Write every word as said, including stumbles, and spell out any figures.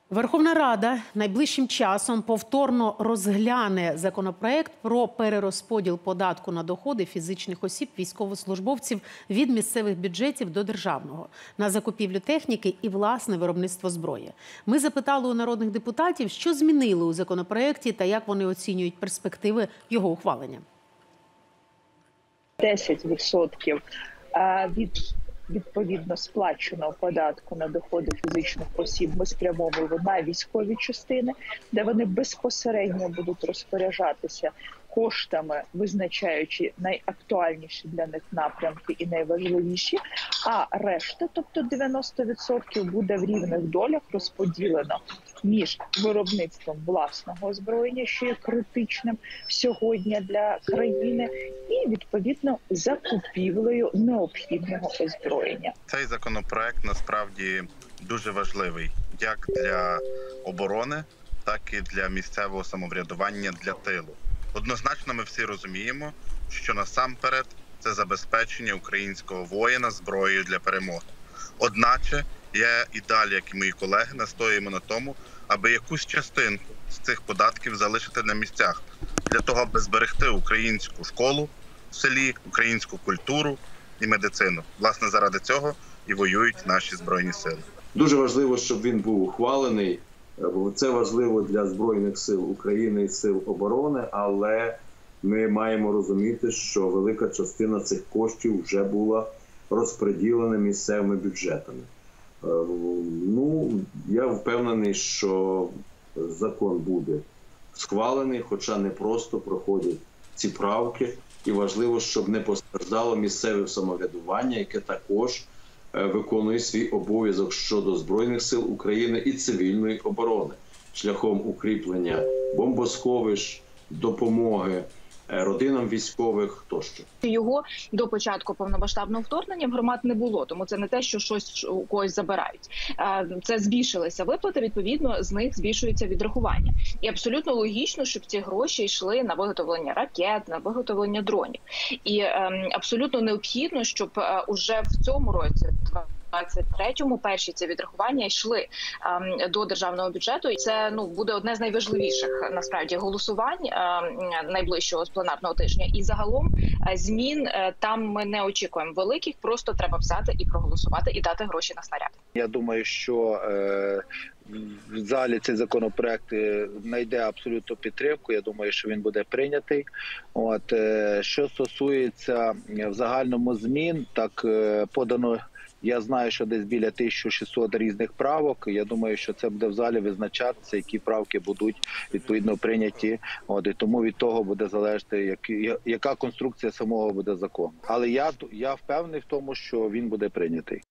Верховна Рада найближчим часом повторно розгляне законопроект про перерозподіл податку на доходи фізичних осіб військовослужбовців від місцевих бюджетів до державного на закупівлю техніки і власне виробництво зброї. Ми запитали у народних депутатів, що змінили у законопроекті та як вони оцінюють перспективи його ухвалення. десять відсотків від відповідно сплаченого податку на доходи фізичних осіб ми спрямовуємо на військові частини, де вони безпосередньо будуть розпоряджатися коштами, визначаючи найактуальніші для них напрямки і найважливіші, а решта, тобто дев'яносто відсотків, буде в рівних долях розподілено між виробництвом власного озброєння, що є критичним сьогодні для країни, і, відповідно, закупівлею необхідного озброєння. Цей законопроект насправді дуже важливий як для оборони, так і для місцевого самоврядування, для тилу. Однозначно ми всі розуміємо, що насамперед це забезпечення українського воїна зброєю для перемоги. Одначе я і далі, як і мої колеги, настоюємо на тому, аби якусь частинку з цих податків залишити на місцях, для того, аби зберегти українську школу в селі, українську культуру і медицину. Власне, заради цього і воюють наші Збройні сили. Дуже важливо, щоб він був ухвалений. Це важливо для Збройних сил України і сил оборони, але ми маємо розуміти, що велика частина цих коштів вже була розподілена місцевими бюджетами. Ну, я впевнений, що закон буде схвалений, хоча не просто проходять ці правки. І важливо, щоб не постраждало місцеве самоврядування, яке також виконує свій обов'язок щодо Збройних сил України і цивільної оборони шляхом укріплення бомбосховищ, допомоги родинам військових тощо. Його до початку повномасштабного вторгнення в громад не було, тому це не те, що щось у когось забирають. Це збільшилися виплати, відповідно, з них збільшується відрахування. І абсолютно логічно, щоб ці гроші йшли на виготовлення ракет, на виготовлення дронів. І абсолютно необхідно, щоб уже в цьому році, двадцять третьому, перші ці відрахування йшли ем, до державного бюджету. І це ну буде одне з найважливіших насправді голосувань ем, найближчого пленарного тижня. І загалом е, змін е, там ми не очікуємо великих. Просто треба взяти і проголосувати і дати гроші на снаряд. Я думаю, що е, в залі цей законопроект знайде абсолютно підтримку. Я думаю, що він буде прийнятий. От е, що стосується в загальному змін, так е, подано. Я знаю, що десь біля тисячі шістсот різних правок. Я думаю, що це буде в залі визначатися, які правки будуть відповідно прийняті. От, і тому від того буде залежати, як, яка конструкція самого буде закону. Але я, я впевнений в тому, що він буде прийнятий.